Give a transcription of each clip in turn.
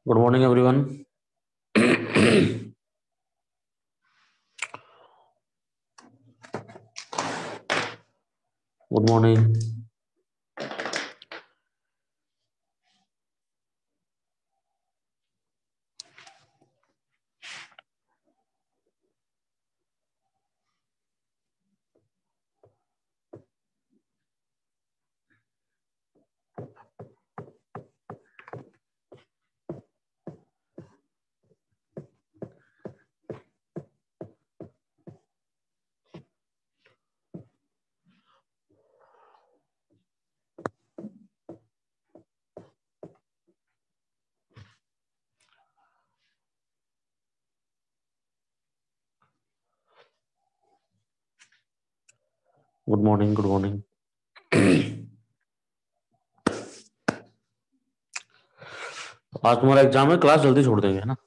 Good morning, everyone. Good morning. Good morning. Good morning. आज तुम्हारा exam है, class जल्दी छोड़ देंगे, है ना?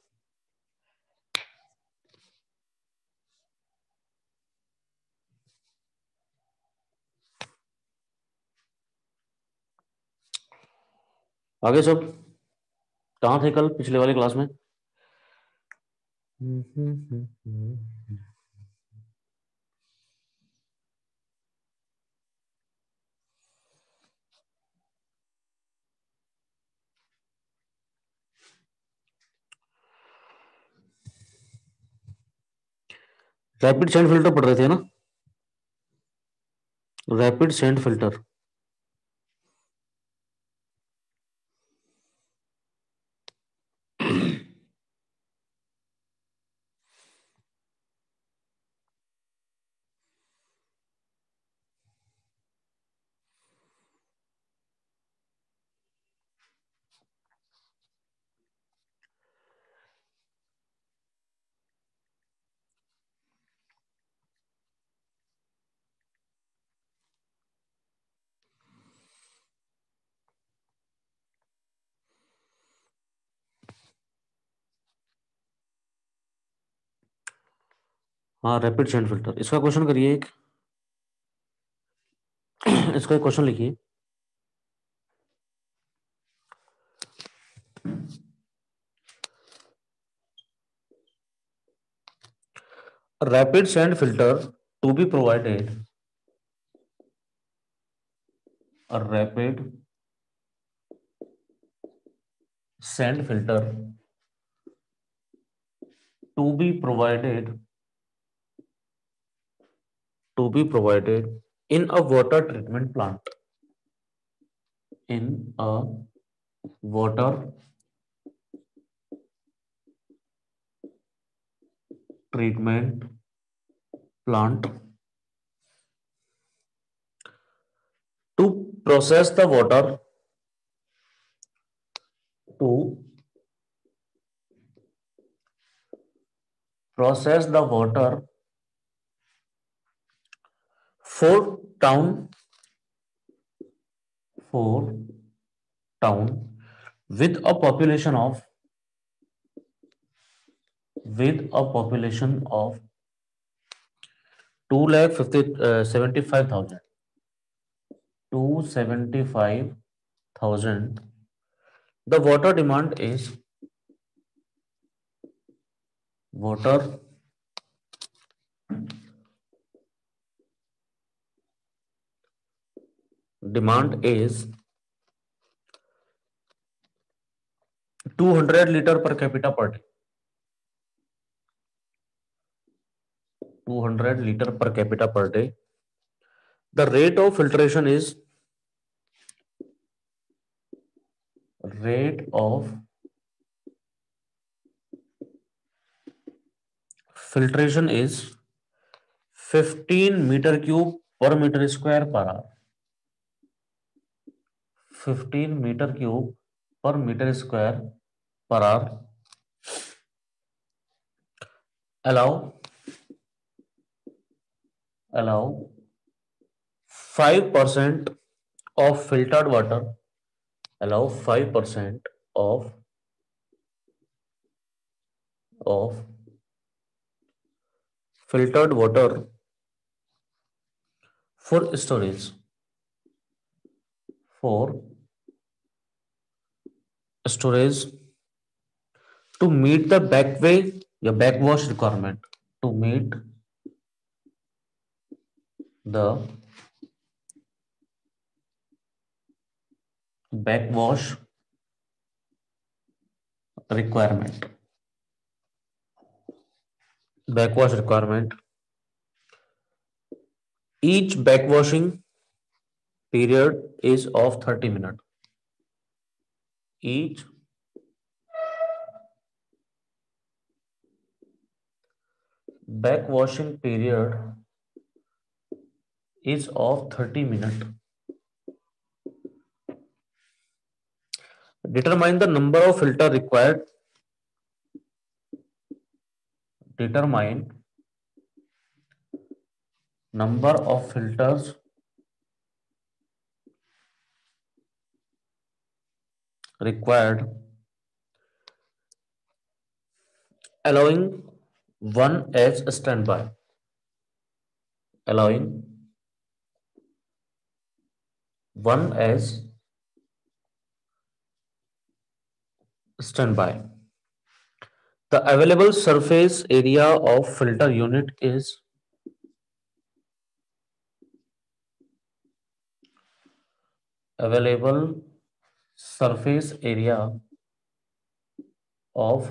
आगे सब कहाँ थे कल पिछले वाली क्लास में? रैपिड सेंड फिल्टर पढ़ रहे थे ना? Rapid sand filter. हाँ, रैपिड सेंड फिल्टर, इसका क्वेश्चन करिए एक। इसका एक क्वेश्चन लिखिए। Rapid sand filter to be provided, a rapid send filter to be provided in a water treatment plant, in a water treatment plant to process the water, to process the water for town, for town with a population of, with a population of 2,75,000, 275,000. The water demand is, water demand is 200 liter per capita per day. 200 liter per capita per day. The rate of filtration is, rate of filtration is 15 meter cube per meter square per hour. 15 meter cube per meter square per hour. Allow 5% of filtered water, allow 5% of filtered water for storage, for storage to meet the back way या backwash requirement, to meet the backwash requirement, backwash requirement, each backwashing period is of 30 minutes, each backwashing period is of 30 minutes. Determine the number of filter required, determine number of filters required, allowing one as a standby, allowing one as standby. The available surface area of filter unit is available surface area of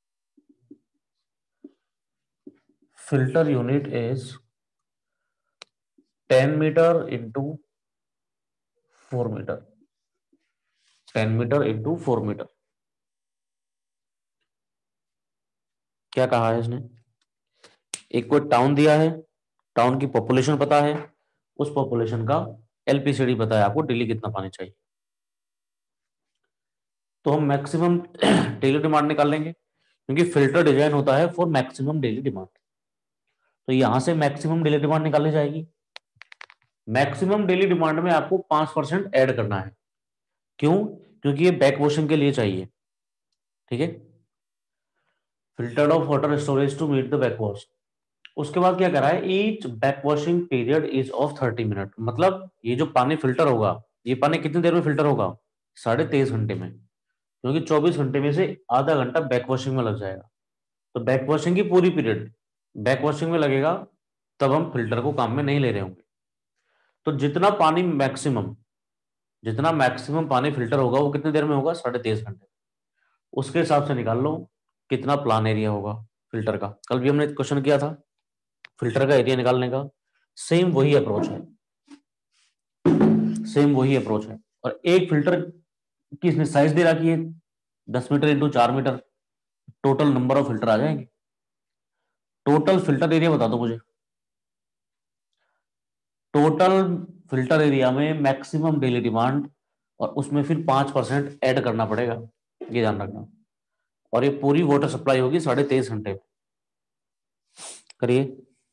filter unit is 10 meter into 4 meter, 10 metre into 4 metre. क्या कहा है इसने? एक कोई town दिया है, town की population पता है, उस पॉपुलेशन का एलपीसीडी पता है आपको, डेली कितना पानी चाहिए। तो हम मैक्सिमम डेली डिमांड निकाल लेंगे, क्योंकि फिल्टर डिजाइन होता है फॉर मैक्सिमम डेली डिमांड। तो यहां से मैक्सिमम डेली डिमांड निकाली जाएगी। मैक्सिमम डेली डिमांड में आपको 5% ऐड करना है। क्यों? क्योंकि ये बैक वॉशिंग के लिए चाहिए। ठीक है, filtered of water storage to meet the back wash. उसके बाद क्या करा है, each back washing period is of 30 minute. मतलब ये जो पानी फिल्टर होगा, ये पानी कितनी देर में फिल्टर होगा? 23.5 घंटे में, क्योंकि 24 घंटे में से आधा घंटा बैक वॉशिंग में लग जाएगा। तो बैक वॉशिंग की पूरी पीरियड बैक वॉशिंग में लगेगा, तब हम फिल्टर को काम में नहीं ले रहे होंगे। तो जितना मैक्सिमम पानी फिल्टर होगा वो कितनी देर में होगा? 23.5 घंटे। उसके हिसाब से निकाल लो कितना प्लान एरिया होगा फिल्टर का। कल भी हमने क्वेश्चन किया था फिल्टर का एरिया निकालने का। सेम वही अप्रोच है, सेम वही अप्रोच है। और एक फिल्टर की इसने साइज दे रखी है 10 metre into 4 metre. Total number of filter आ जाएंगे। टोटल फिल्टर एरिया बता दो मुझे। टोटल फिल्टर एरिया में मैक्सिमम डेली डिमांड, और उसमें फिर 5% ऐड करना पड़ेगा, ये ध्यान रखना। और ये पूरी वाटर सप्लाई होगी 23.5 घंटे में। करिए।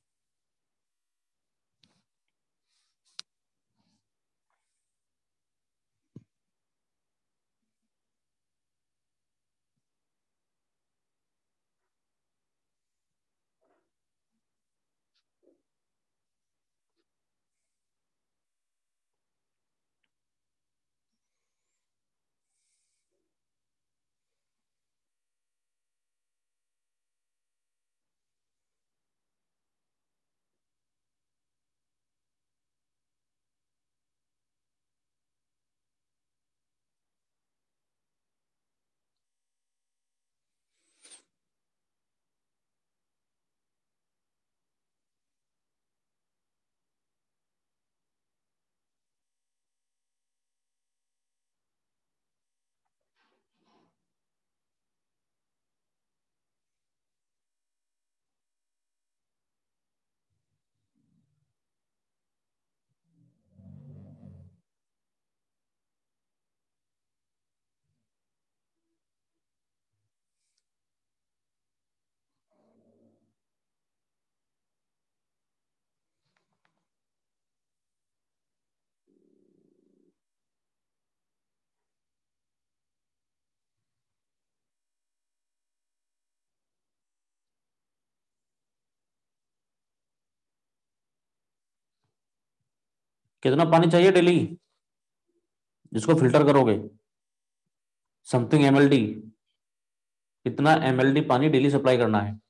कितना पानी चाहिए डेली जिसको फिल्टर करोगे? Something MLD. कितना mld पानी डेली सप्लाई करना है।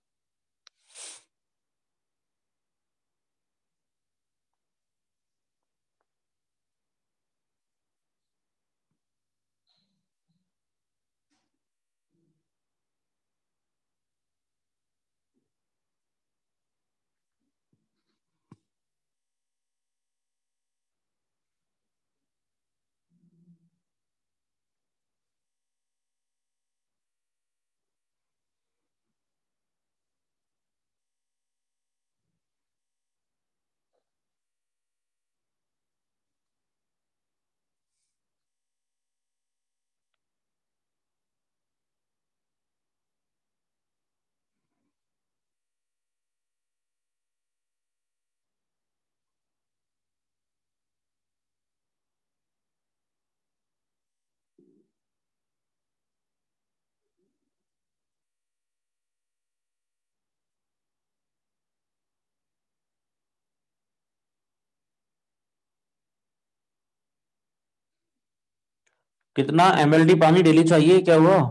कितना mld पानी डेली चाहिए, क्या हुआ?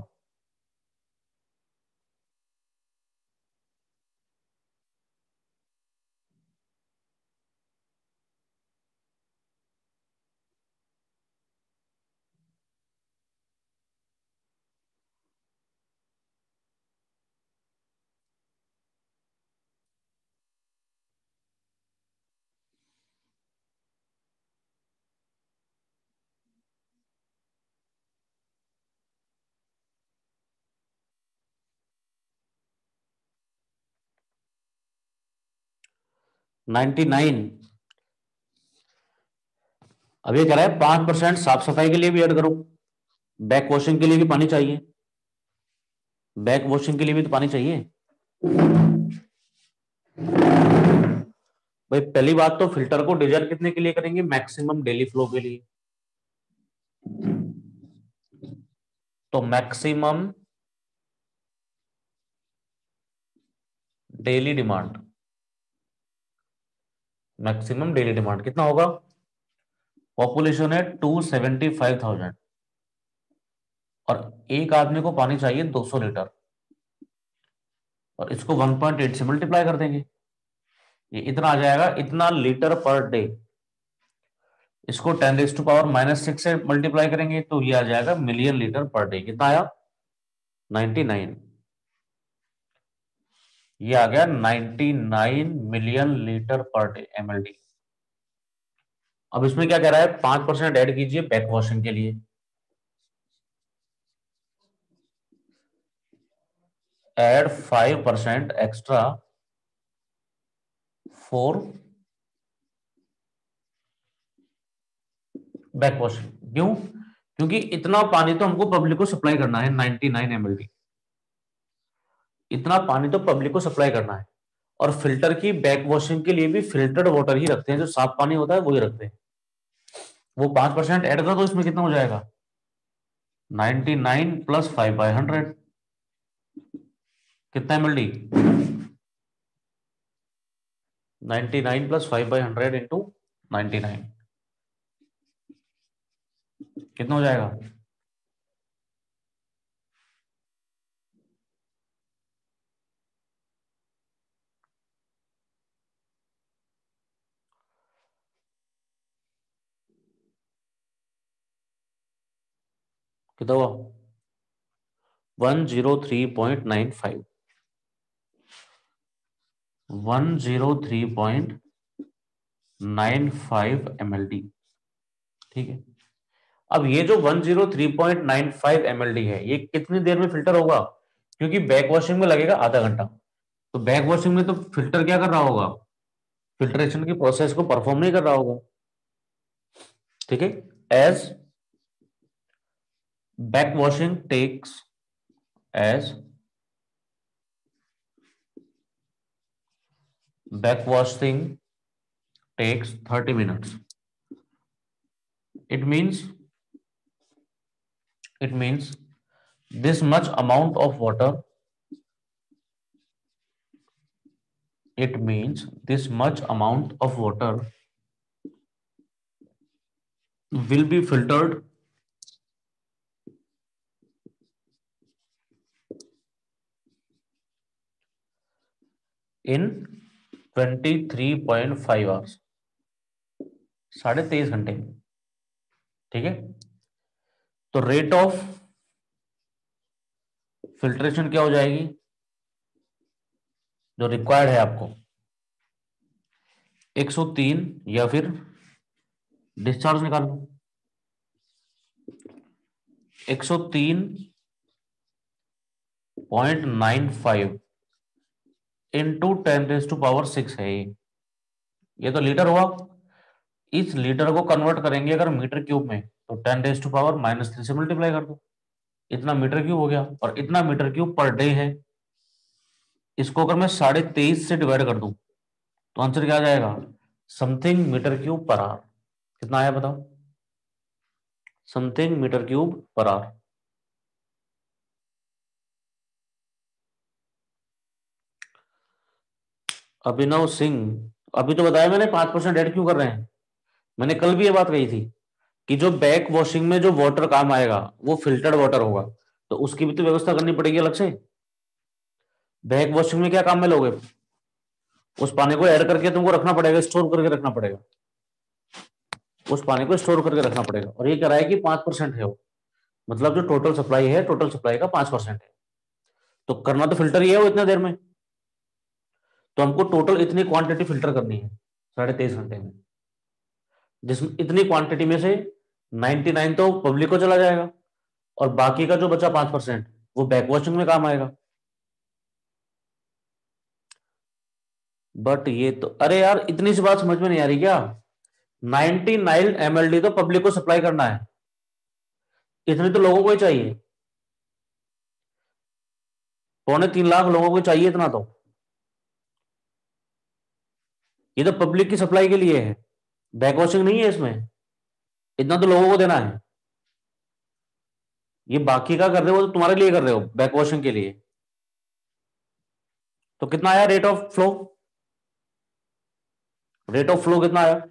Ninety nine. अब ये कह रहा है 5% साफ सफाई के लिए भी ऐड करो, बैक वॉशिंग के लिए भी पानी चाहिए, बैक वॉशिंग के लिए भी तो पानी चाहिए। भाई पहली बात तो फिल्टर को डिजाइन कितने के लिए करेंगे, मैक्सिमम डेली फ्लो के लिए। तो maximum daily demand, maximum daily demand कितना होगा? पॉपुलेशन है 275,000 और एक आदमी को पानी चाहिए 200 लीटर, और इसको 1.8 से मल्टीप्लाई कर देंगे, ये इतना आ जाएगा, इतना लीटर पर डे। इसको 10⁻⁻6 से मल्टीप्लाई करेंगे तो ये आ जाएगा मिलियन लीटर पर डे। कितना आया? 99। ये आ गया 99 million litre per day mld। अब इसमें क्या कह रहा है, 5% ऐड कीजिए बैक वॉशिंग के लिए। Add 5% extra for back washing. क्यों? क्योंकि इतना पानी तो हमको पब्लिक को सप्लाई करना है, 99 mld, इतना पानी तो पब्लिक को सप्लाई करना है। और फिल्टर की बैक वॉशिंग के लिए भी फिल्टर्ड वाटर ही रखते हैं, जो साफ पानी होता है वही रखते हैं। वो 5% ऐड कर दो, इसमें कितना हो जाएगा? 99 प्लस 5/100, कितना mld? 99 प्लस 5/100 इंटू 99, कितना हो जाएगा? कितना हुआ? 103.95, 103.95 mld। ठीक है, अब ये जो 103.95 mld है, ये कितनी देर में फिल्टर होगा? क्योंकि बैक वॉशिंग में लगेगा आधा घंटा, तो बैक वॉशिंग में तो फिल्टर क्या कर रहा होगा, फिल्ट्रेशन की प्रोसेस को परफॉर्म नहीं कर रहा होगा। ठीक है, as back washing takes, as back washing takes 30 minutes, it means it means this much amount of water, it means this much amount of water will be filtered in 23.5 hours, 23.5 घंटे में। ठीक है, तो रेट ऑफ फिल्ट्रेशन क्या हो जाएगी जो required है आपको, 103, या फिर डिस्चार्ज निकाल लो, 103.95 इंटू 10⁻⁶ है ये तो लीटर हुआ। इस लीटर को कन्वर्ट करेंगे अगर मीटर क्यूब में, तो 10⁻³ से मल्टीप्लाई कर दो, इतना मीटर क्यूब हो गया, और इतना मीटर क्यूब पर डे है। इसको अगर मैं 23.5 से डिवाइड कर दूं तो आंसर क्या आ जाएगा, something metre cube per hour. कितना आया बताओ, something metre cube per hour. Abhinav Singh, अभी तो बताया मैंने 5% ऐड क्यों कर रहे हैं। मैंने कल भी ये बात कही थी कि जो बैक वॉशिंग में जो वाटर काम आएगा वो फिल्टर्ड वाटर होगा, तो उसकी भी तो व्यवस्था करनी पड़ेगी अलग से। बैक वॉशिंग में क्या काम में लोगे, उस पानी को ऐड करके तुमको रखना पड़ेगा, स्टोर करके रखना पड़ेगा, उस पानी को स्टोर करके रखना पड़ेगा। और ये कह रहा है कि 5% है वो, मतलब जो टोटल सप्लाई है, टोटल सप्लाई का 5% है। तो करना तो फिल्टर ही है वो इतने देर में, तो हमको टोटल इतनी क्वांटिटी फिल्टर करनी है 23.5 घंटे में, जिसमें इतनी क्वांटिटी में से 99 तो पब्लिक को चला जाएगा, और बाकी का जो बचा 5% वो बैक वॉशिंग में काम आएगा। बट ये तो, अरे यार इतनी सी बात समझ में नहीं आ रही क्या, 99 MLD तो पब्लिक को सप्लाई करना है, इतने तो लोगों को ही चाहिए, 3.25 लाख लोगों को चाहिए इतना तो। ये तो पब्लिक की सप्लाई के लिए है, बैक वॉशिंग नहीं है इसमें, इतना तो लोगों को देना है। ये बाकी का कर रहे हो तो तुम्हारे लिए कर रहे हो, बैक वॉशिंग के लिए। तो कितना आया rate of flow, rate of flow कितना आया,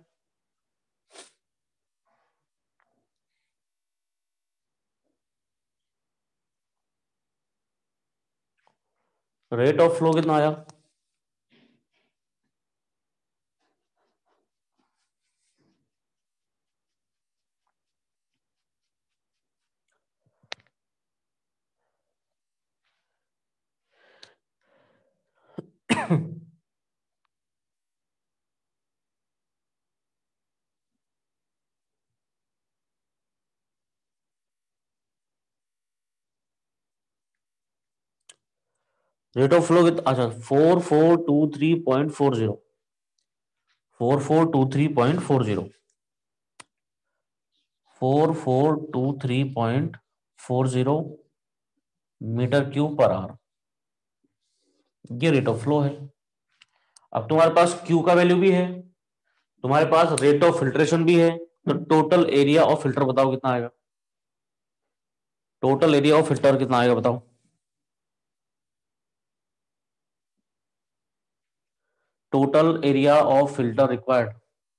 रेट ऑफ फ्लो कितना आया। रेट ऑफ फ्लो कितना, अच्छा 4423.40, 4423.40, 4423.40 मीटर क्यूब पर आवर, ये रेट ऑफ फ्लो है। अब तुम्हारे पास क्यू का वैल्यू भी है, तुम्हारे पास रेट ऑफ फिल्ट्रेशन भी है, तो टोटल एरिया ऑफ फिल्टर बताओ कितना आएगा, टोटल एरिया ऑफ फिल्टर कितना आएगा बताओ। Total area of filter required,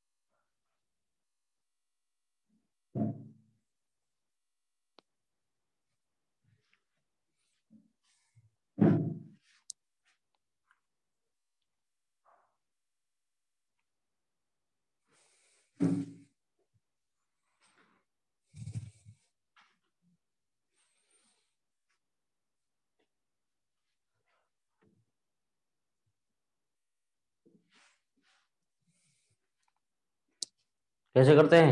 कैसे करते हैं।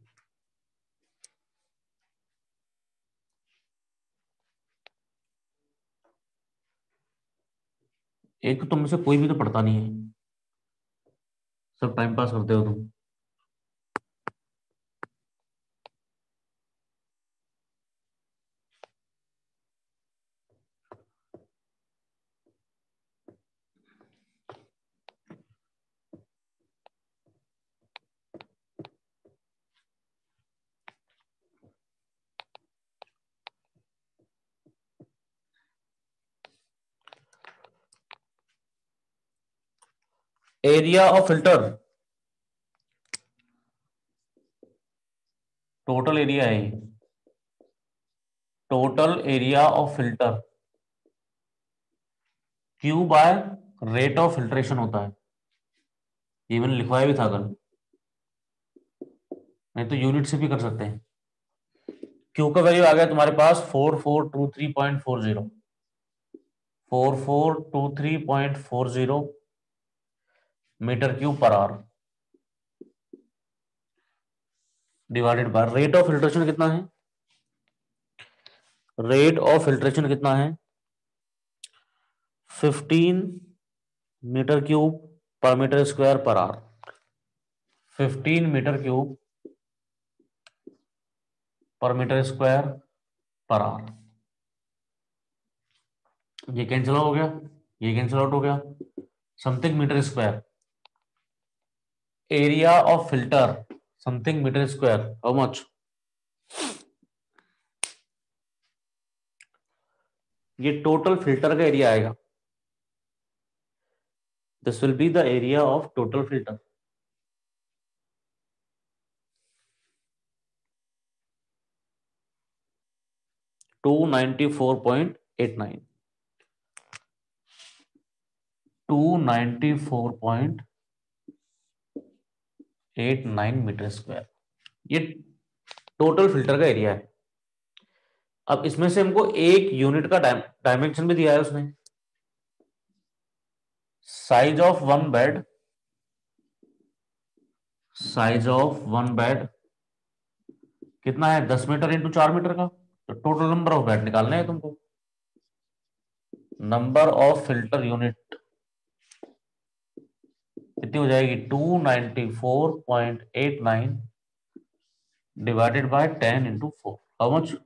एक तो तुम से कोई भी तो पढ़ता नहीं है, सब टाइम पास करते हो तुम। Area of filter, total area है, total area of filter Q by rate of filtration होता है, ये मैंने लिखवाया भी था कल, नहीं तो यूनिट से भी कर सकते हैं। क्यू का वैल्यू आ गया तुम्हारे पास 4423.40, 4423.40 metre cube per hour, divided by rate of filtration कितना है, रेट ऑफ फिल्ट्रेशन कितना है 15 metre cube per metre square per hour, 15 metre cube per metre square per hour. ये कैंसिल हो गया, ये कैंसिल आउट हो गया, something metre square, area of filter something metre square, how much, ये total filter का एरिया आएगा, this will be the area of total filter. Two 94.89, 294.89 metre square, ये टोटल फिल्टर का एरिया है। अब इसमें से हमको एक यूनिट का डायमेंशन भी दिया है उसने, size of one bed, size of one bed कितना है 10 मीटर इंटू 4 मीटर का, तो टोटल नंबर ऑफ बेड निकालने हैं तुमको, नंबर ऑफ फिल्टर यूनिट कितनी हो जाएगी 294.89 divided by 10 into 4, how much,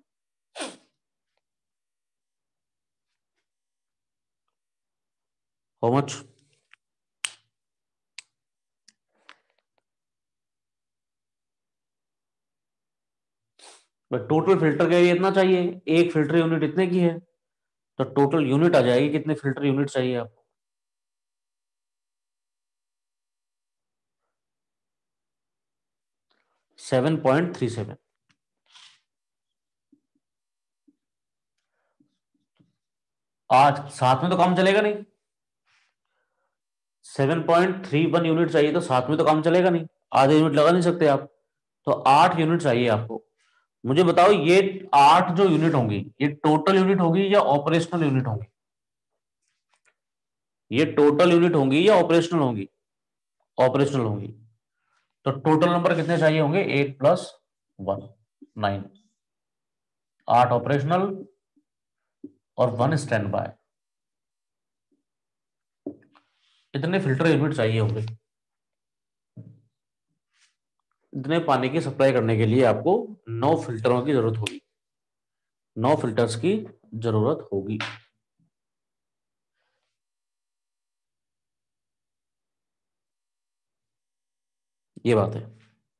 how much, total filter का एरिया इतना चाहिए, एक फिल्टर यूनिट इतने की है, तो टोटल यूनिट आ जाएगी कितने फिल्टर यूनिट चाहिए आपको, 7.37। आज साथ में तो काम चलेगा नहीं, 7.31 यूनिट चाहिए तो साथ में तो काम चलेगा नहीं, आधे यूनिट लगा नहीं सकते आप, तो 8 यूनिट चाहिए आपको। मुझे बताओ ये 8 जो यूनिट होंगी ये टोटल यूनिट होगी या ऑपरेशनल यूनिट होंगी, ये टोटल यूनिट होंगी या ऑपरेशनल होंगी, ऑपरेशनल होंगी, तो टोटल नंबर कितने चाहिए होंगे 8 प्लस 1, 9, 8 ऑपरेशनल और 1 स्टैंड बाय, इतने फिल्टर यूनिट चाहिए होंगे, इतने पानी की सप्लाई करने के लिए आपको 9 फिल्टरों की जरूरत होगी, 9 फिल्टर्स की जरूरत होगी। ये बात है।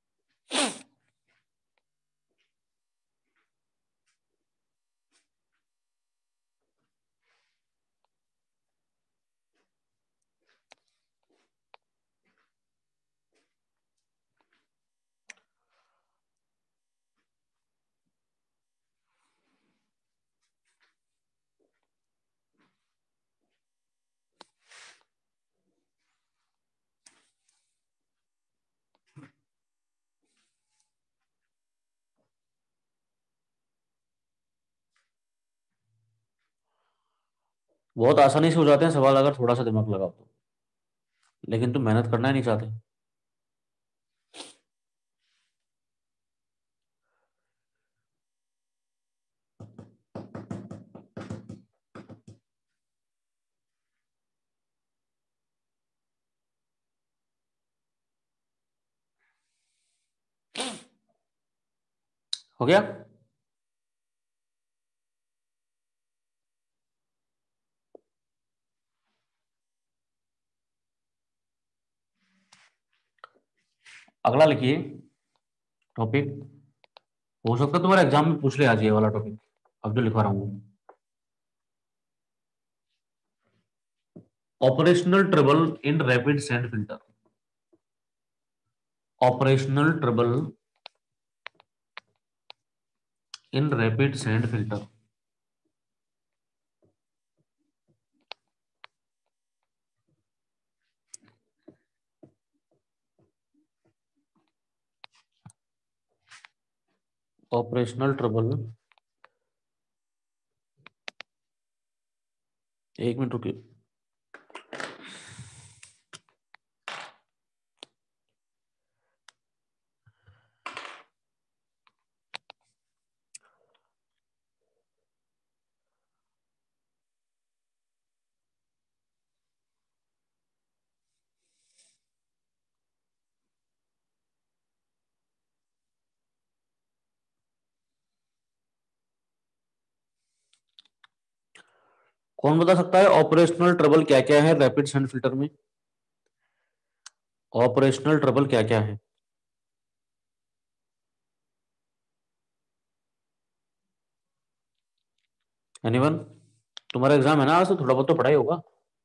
बहुत आसानी से हो जाते हैं सवाल अगर थोड़ा सा दिमाग लगाओ तो, लेकिन तुम मेहनत करना ही नहीं चाहते। हो गया, अगला लिखिए टॉपिक, हो सकता है तुम्हारे एग्जाम में पूछ ले आज ये वाला टॉपिक, अब जो लिखवा रहा हूं, operational trouble in rapid sand filter, operational trouble in rapid sand filter, operational trouble, एक मिनट रुकिए। कौन बता सकता है ऑपरेशनल ट्रबल क्या क्या है रैपिड सेंड फिल्टर में? ऑपरेशनल ट्रबल क्या क्या है? एनीवन? तुम्हारा एग्जाम है ना आज, तो थोड़ा बहुत तो पढ़ाई होगा।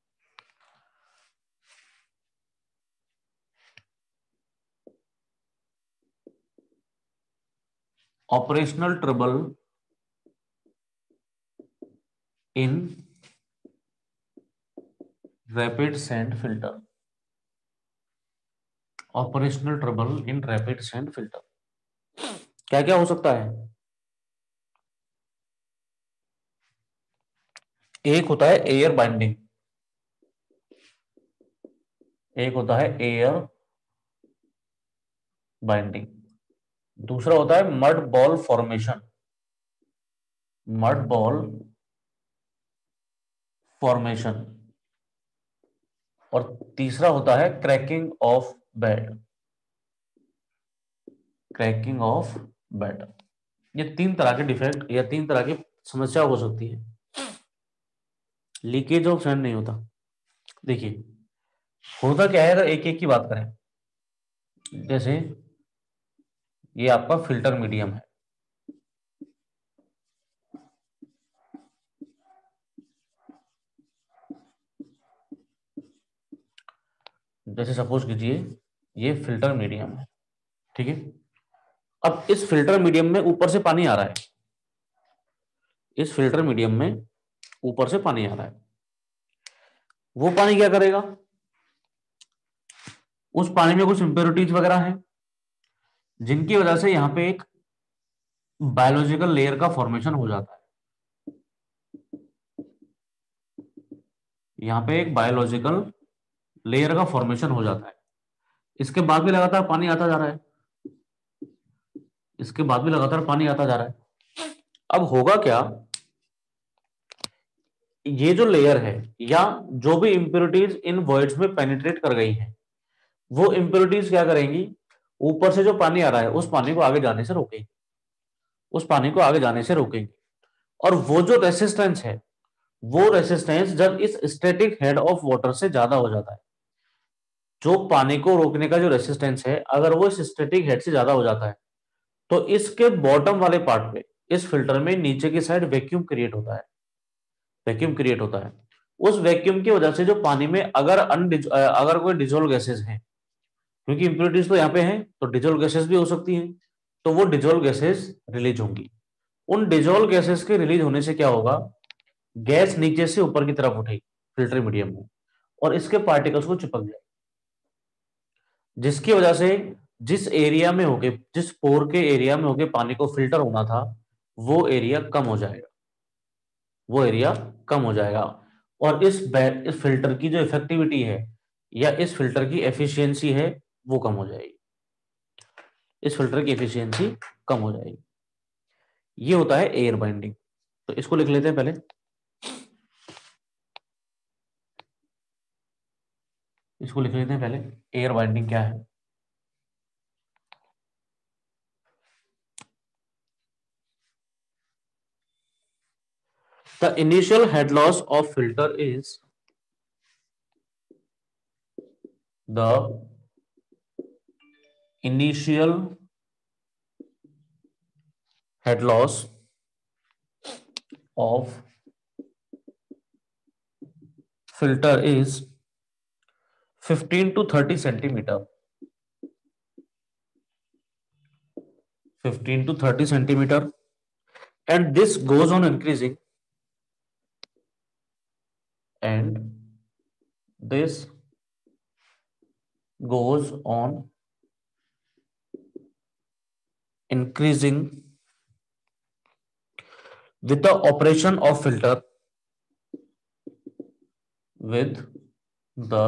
Operational trouble in rapid sand filter. Operational trouble in rapid sand filter क्या क्या हो सकता है? एक होता है एयर बाइंडिंग, एक होता है एयर बाइंडिंग, दूसरा होता है mud ball formation, mud ball formation, और तीसरा होता है cracking of bed, cracking of bed. ये तीन तरह के डिफेक्ट या तीन तरह की समस्या हो सकती है। लीकेज ऑफ सैंड नहीं होता। देखिए होता क्या है, अगर एक एक की बात करें, जैसे ये आपका फिल्टर मीडियम है, जैसे सपोज कीजिए ये फिल्टर मीडियम है, ठीक है। अब इस फिल्टर मीडियम में ऊपर से पानी आ रहा है, इस फिल्टर मीडियम में ऊपर से पानी आ रहा है। वो पानी क्या करेगा, उस पानी में कुछ इंप्योरिटीज वगैरह हैं, जिनकी वजह से यहां पे एक बायोलॉजिकल लेयर का फॉर्मेशन हो जाता है। यहां पे एक बायोलॉजिकल लेयर का फॉर्मेशन हो जाता है। इसके बाद भी लगातार पानी आता जा रहा है, इसके बाद भी लगातार पानी आता जा रहा है। अब होगा क्या, ये जो लेयर है या जो भी इंप्योरिटीज इन वॉइड्स में पेनिट्रेट कर गई हैं, वो इंप्योरिटीज क्या करेंगी, ऊपर से जो पानी आ रहा है उस पानी को आगे जाने से रोकेंगी, उस पानी को आगे जाने से रोकेंगी। और वो जो रेसिस्टेंस है, वो रेसिस्टेंस जब इस स्टैटिक हेड ऑफ वाटर से ज्यादा हो जाता है, जो पानी को रोकने का जो रेसिस्टेंस है अगर वो इस स्टैटिक हेड से ज्यादा हो जाता है, तो इसके बॉटम वाले पार्ट पे, इस फिल्टर में नीचे की साइड वैक्यूम क्रिएट होता है, वैक्यूम क्रिएट होता है। उस वैक्यूम की वजह से जो पानी में अगर अगर कोई डिजोल्व गैसेस हैं, क्योंकि इंप्योरिटीज तो यहाँ पे हैं, तो डिजोल्व गैसेस भी हो सकती हैं, तो वो डिजोल्व गैसेस रिलीज होंगी। उन डिजोल्व गैसेस के रिलीज होने से क्या होगा, गैस नीचे से ऊपर की तरफ उठेगी फिल्टर मीडियम में, और इसके पार्टिकल्स को चिपक जाए, जिसकी वजह से जिस एरिया में होके, जिस पोर के एरिया में होके पानी को फिल्टर होना था, वो एरिया कम हो जाएगा, वो एरिया कम हो जाएगा। और इस फिल्टर की जो इफेक्टिविटी है या इस फिल्टर की एफिशिएंसी है, वो कम हो जाएगी, इस फिल्टर की एफिशिएंसी कम हो जाएगी। ये होता है एयर बाइंडिंग। तो इसको लिख लेते हैं पहले, इसको लिख लेते हैं पहले, एयर बाइंडिंग क्या है। The initial head loss of filter is the initial head loss of filter is 15 to 30 centimeter, 15 to 30 centimeter, and this goes on increasing, and this goes on increasing with the operation of filter, with the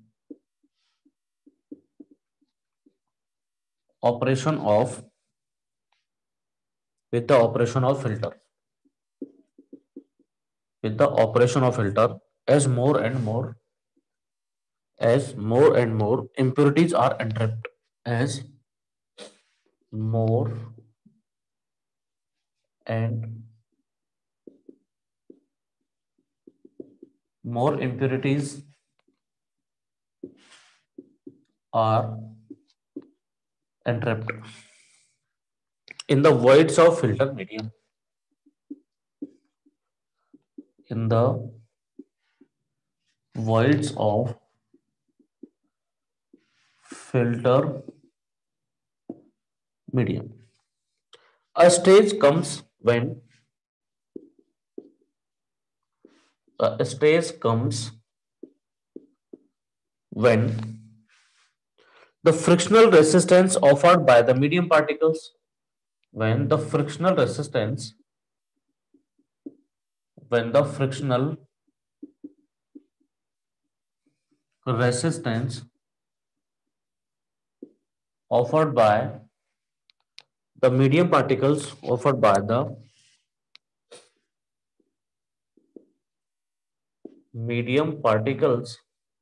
operation of with the operation of filter with the operation of filter, as more and more impurities are entrapped, as more and more impurities are entrapped in the voids of filter medium, in the voids of filter medium. A stage comes a stage comes when the frictional resistance offered by the medium particles, when the frictional resistance when the frictional resistance offered by the medium particles offered by the medium particles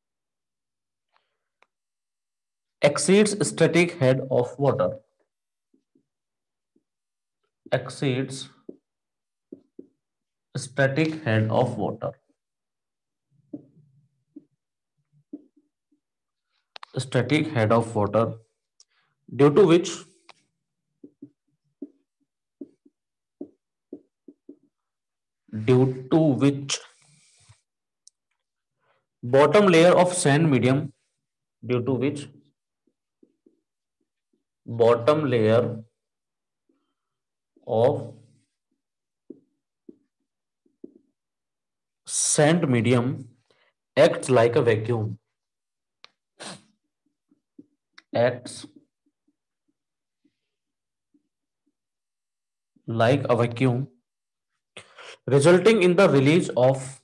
exceeds static head of water, exceeds static head of water, static head of water, due to which due to which bottom layer of sand medium, due to which bottom layer of sand medium acts like a vacuum, acts like a vacuum, resulting in the release of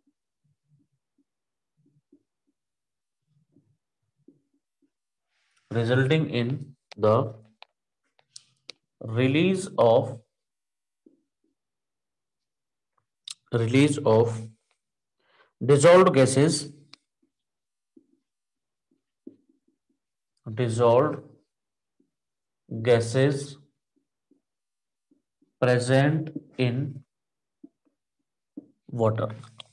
resulting in the release of release of dissolved dissolved gases present in water.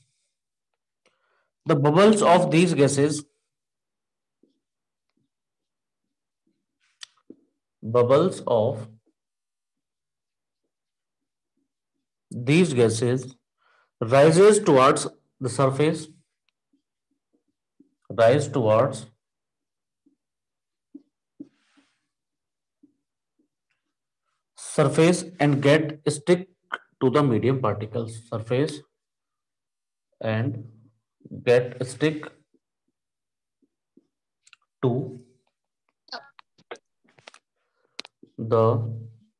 The bubbles of these gases bubbles of these gases rises towards the surface, rise towards surface and get stick to the medium particles, surface and get stick to the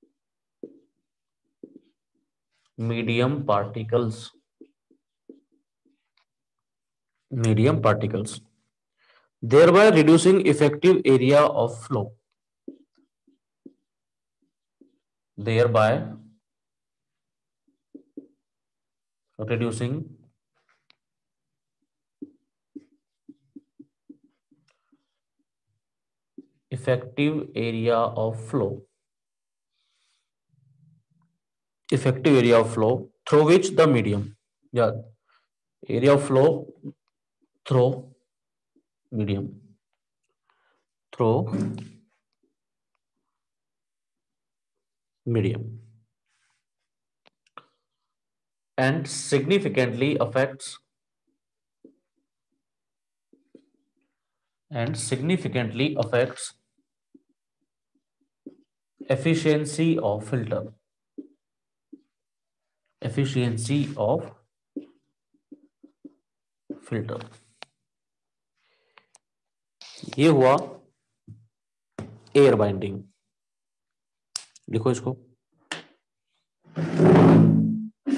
medium particles, thereby reducing effective area of flow, thereby reducing effective area of flow, effective area of flow through which the medium, yeah, area of flow through medium, through medium, and significantly affects efficiency of filter, efficiency of filter. ये हुआ air binding, लिखो इसको।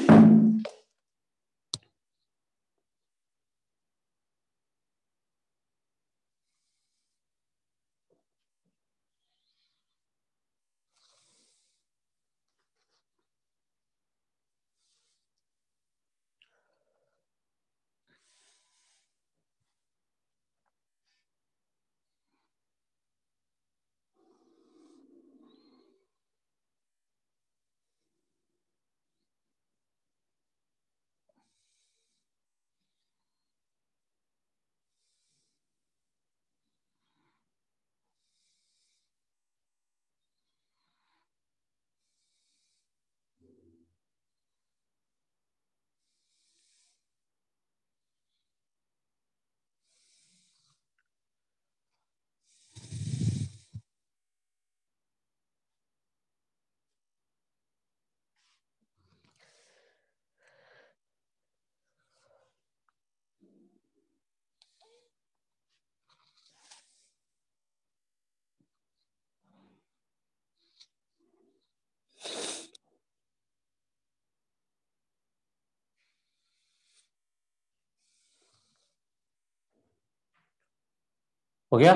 हो गया।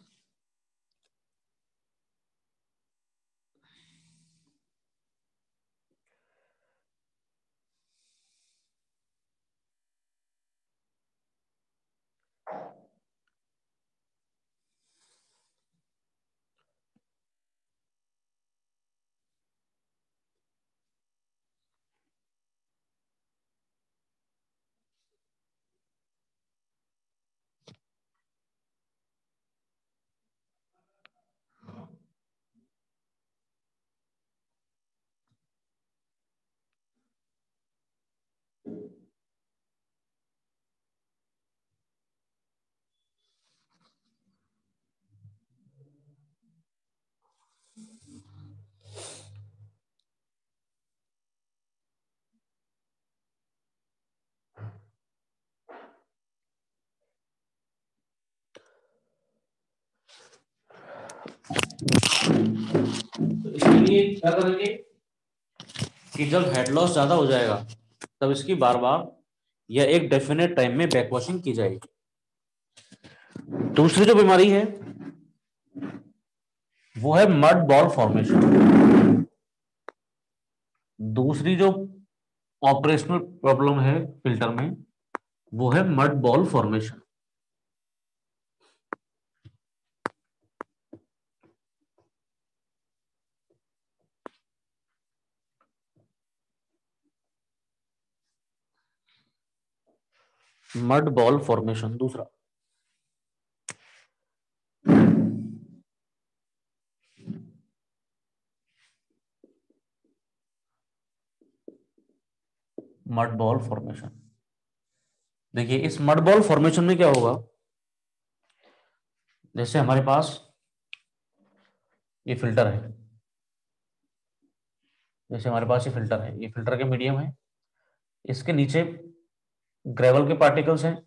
तो इसके लिए क्या करेंगे कि जब हेड लॉस ज्यादा हो जाएगा तब इसकी बार बार या एक डेफिनेट टाइम में बैक वॉशिंग की जाएगी। दूसरी जो बीमारी है वो है मड बॉल फॉर्मेशन। दूसरी जो ऑपरेशनल प्रॉब्लम है फिल्टर में वो है mud ball formation. Mud ball formation दूसरा। मड बॉल फॉर्मेशन, देखिए इस मड बॉल फॉर्मेशन में क्या होगा, जैसे हमारे पास ये फिल्टर है, जैसे हमारे पास ये फिल्टर है, ये फिल्टर के मीडियम है, इसके नीचे ग्रेवल के पार्टिकल्स हैं।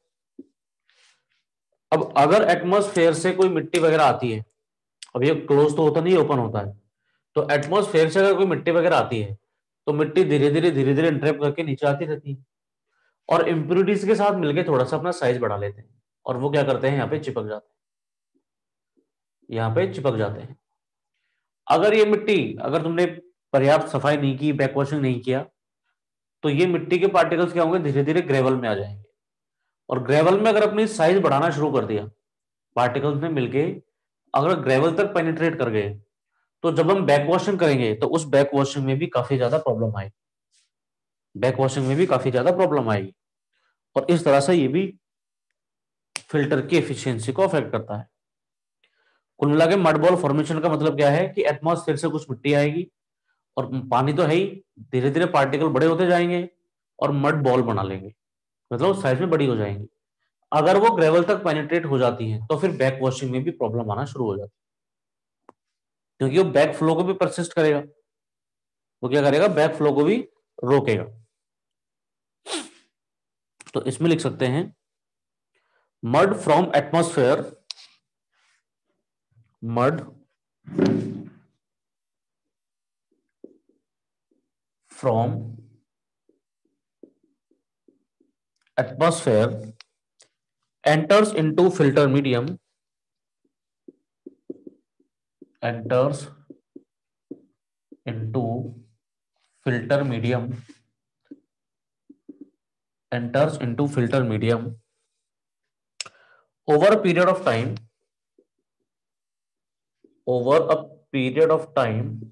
अब अगर एटमॉस्फेयर से कोई मिट्टी वगैरह आती है, अब ये क्लोज तो होता नहीं, ओपन होता है, तो एटमॉस्फेयर से अगर कोई मिट्टी वगैरह आती है तो मिट्टी धीरे धीरे इंट्रैप करके नीचे आती रहती है और इम्प्यूरिटीज के साथ मिलकर थोड़ा सा अपना साइज बढ़ा लेते हैं और वो क्या करते हैं, यहाँ पे चिपक जाते हैं, यहाँ पे चिपक जाते हैं। अगर ये मिट्टी, अगर तुमने पर्याप्त सफाई नहीं की, बैक वॉशिंग नहीं किया, तो ये मिट्टी के पार्टिकल्स क्या होंगे, धीरे धीरे ग्रेवल में आ जाएंगे और ग्रेवल में अगर अपनी साइज बढ़ाना शुरू कर दिया, पार्टिकल्स ने मिलके अगर ग्रेवल तक पेनिट्रेट कर गए, तो जब हम बैक वॉशिंग करेंगे तो उस बैक वॉशिंग में भी काफी ज्यादा प्रॉब्लम आएगी, बैक वॉशिंग में भी काफी ज्यादा प्रॉब्लम आएगी और इस तरह से ये भी फिल्टर की एफिशिएंसी को अफेक्ट करता है। कुल मिला के मड बॉल फॉर्मेशन का मतलब क्या है कि एटमॉस्फेयर से कुछ मिट्टी आएगी और पानी तो है ही, धीरे धीरे पार्टिकल बड़े होते जाएंगे और मड बॉल बना लेंगे, मतलब साइज में बड़ी हो जाएंगी। अगर वो ग्रेवल तक पेनिट्रेट हो जाती है तो फिर बैक वॉशिंग में भी प्रॉब्लम आना शुरू हो जाती है, क्योंकि वो बैक फ्लो को भी परसिस्ट करेगा, वो क्या करेगा, बैक फ्लो को भी रोकेगा। तो इसमें लिख सकते हैं mud from atmosphere, mud from atmosphere enters into filter medium, enters into filter medium, enters into filter medium over a period of time, over a period of time,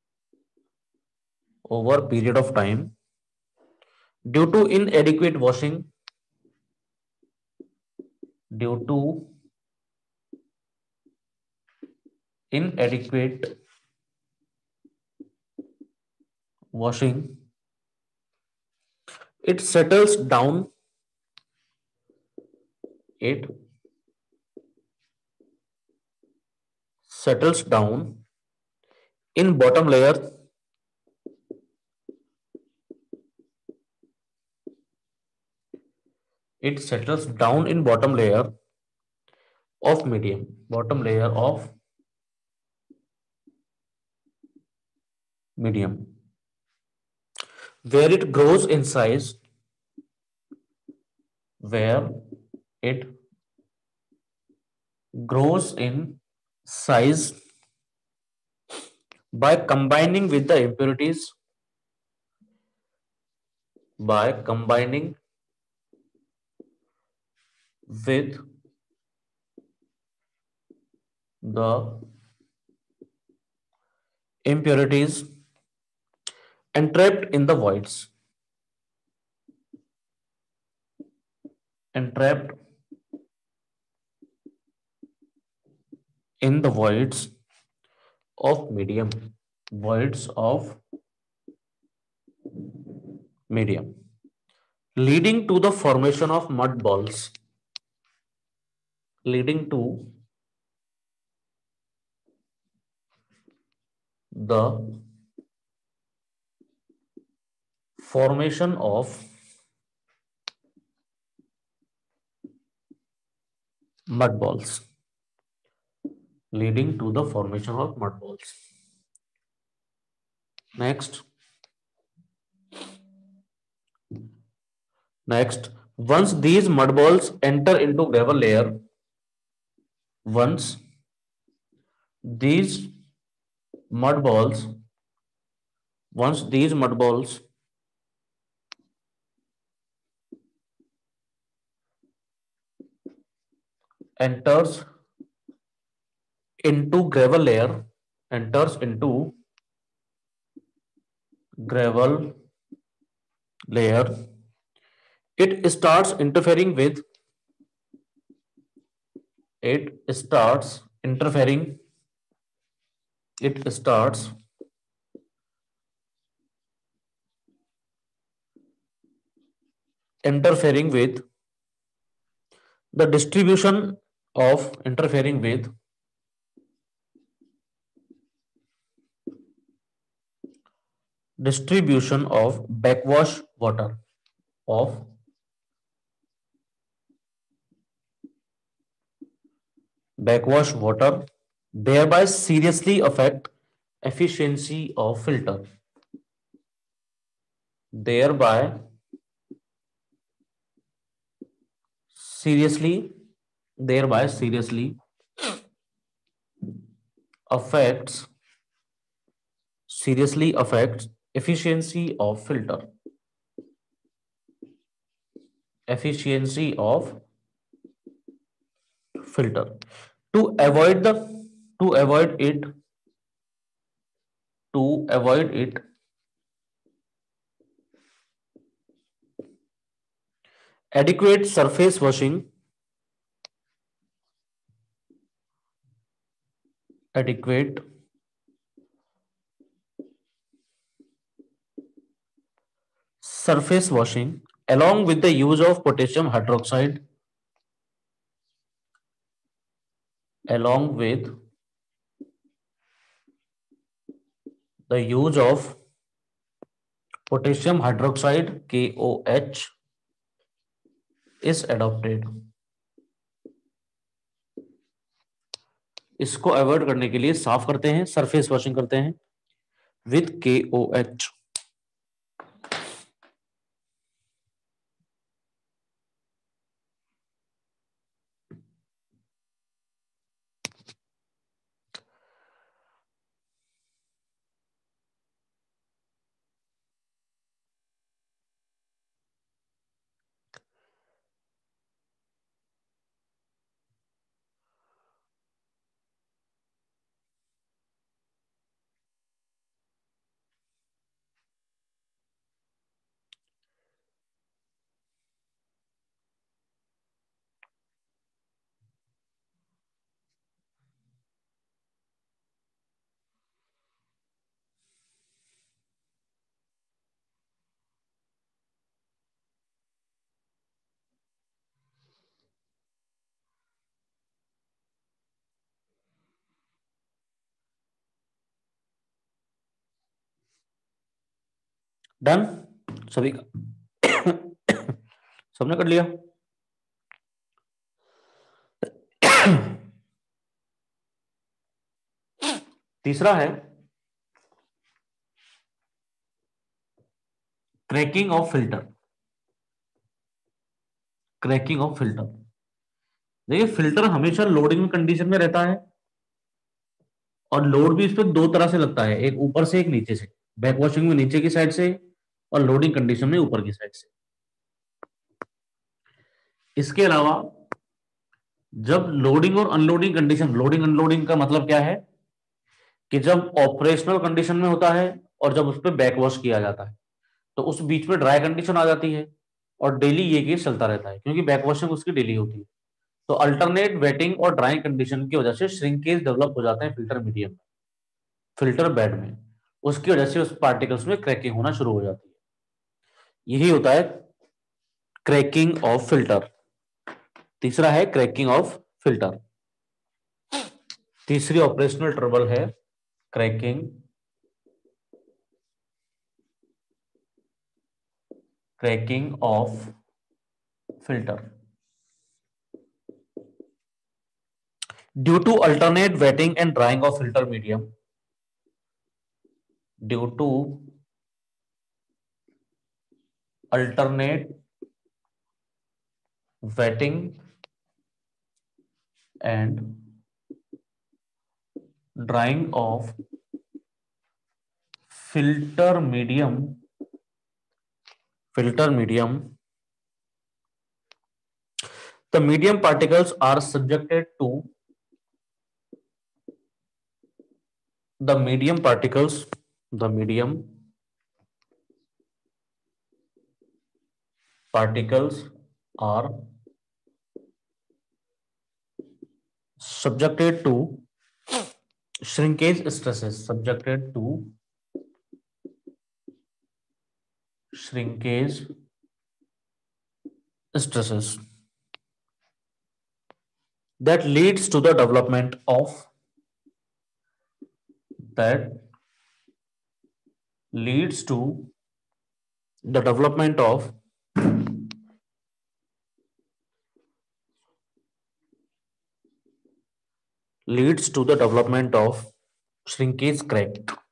over a period of time due to inadequate washing, due to inadequate washing, it settles down, it settles down in bottom layer, it settles down in bottom layer of medium, bottom layer of medium, where it grows in size, where it grows in size by combining with the impurities, by combining with the impurities entrapped in the voids, entrapped in the voids of medium, voids of medium, leading to the formation of mud balls, leading to the formation of mud balls, leading to the formation of mud balls. Next, next, once these mud balls enter into gravel layer, once these mud balls, once these mud balls enters into gravel layer, enters into gravel layer, it starts interfering with, it starts interfering, it starts interfering with the distribution of, interfering with distribution of backwash water, of backwash water, thereby seriously affect efficiency of filter, thereby seriously, thereby seriously affects, seriously affects efficiency of filter, efficiency of filter. To avoid the, to avoid it, to avoid it, adequate surface washing, adequate surface washing along with the use of potassium hydroxide, along with the use of potassium hydroxide KOH is adopted. इसको avoid करने के लिए साफ करते हैं, surface washing करते हैं with KOH. Done सभी का सबने कर लिया. तीसरा है cracking of filter, cracking of filter. देखिए फिल्टर हमेशा लोडिंग कंडीशन में रहता है, और लोड भी इस पे दो तरह से लगता है, एक ऊपर से एक नीचे से। बैक वॉशिंग में नीचे की साइड से, और लोडिंग कंडीशन में ऊपर की साइड से। इसके अलावा जब लोडिंग और अनलोडिंग कंडीशन, लोडिंग अनलोडिंग का मतलब क्या है कि जब ऑपरेशनल कंडीशन में होता है और जब उस पर बैक वॉश किया जाता है, तो उस बीच में ड्राई कंडीशन आ जाती है, और डेली ये केस चलता रहता है क्योंकि बैक वॉशिंग उसकी डेली होती है। तो अल्टरनेट वेटिंग और ड्राइंग कंडीशन की वजह से श्रिंकेज डेवलप हो जाते हैं फिल्टर मीडियम में, फिल्टर बेड में। उसकी वजह से उस पार्टिकल्स में क्रैकिंग होना शुरू हो जाती है। यही होता है क्रैकिंग ऑफ फिल्टर। तीसरा है क्रैकिंग ऑफ फिल्टर। तीसरी ऑपरेशनल ट्रबल है cracking, cracking of filter due to alternate wetting and drying of filter medium. Due to alternate wetting and drying of filter medium, filter medium, the medium particles are subjected to the medium particles, the medium particles are subjected to shrinkage stresses, subjected to shrinkage stresses that leads to the development of, that leads to the development of leads to the development of shrinkage crack,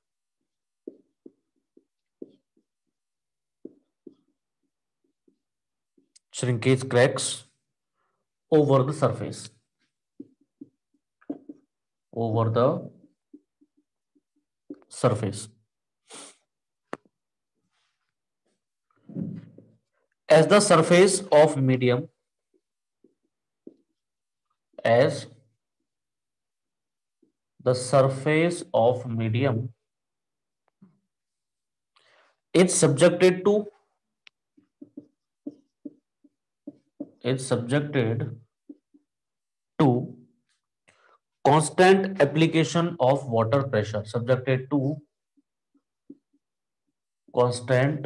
shrinkage cracks over the surface, over the surface. As the surface of medium, as the surface of medium is subjected to, is subjected to constant application of water pressure, subjected to constant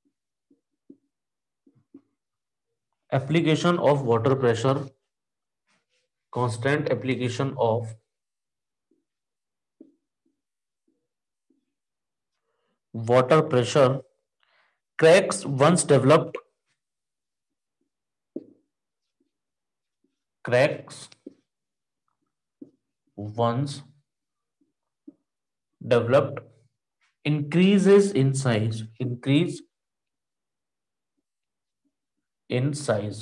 application of water pressure, constant application of water pressure, cracks once developed, cracks once developed increases in size, increase in size,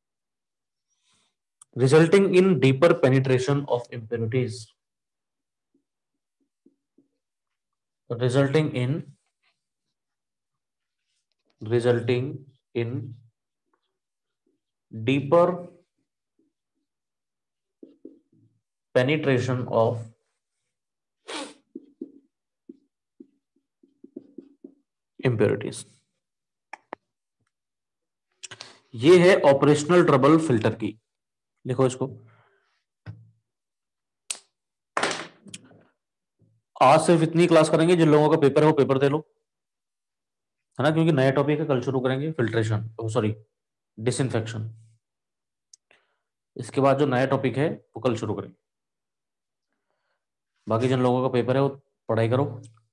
resulting in deeper penetration of impurities, resulting in resulting in deeper penetration of impurities। ये है operational trouble filter की। लिखो इसको। आज सिर्फ इतनी class करेंगे, जिन लोगों का पेपर है वो पेपर दे लो, है ना, क्योंकि नया टॉपिक है, कल शुरू करेंगे फिल्ट्रेशन, सॉरी डिसइंफेक्शन। इसके बाद जो नया टॉपिक है वो कल शुरू करेंगे। बाकी जिन लोगों का पेपर है वो पढ़ाई करो।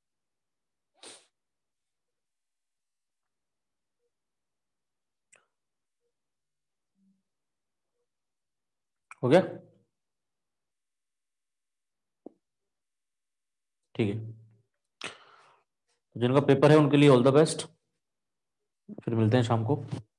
हो गया? ठीक है, जिनका पेपर है उनके लिए ऑल द बेस्ट। फिर मिलते हैं शाम को।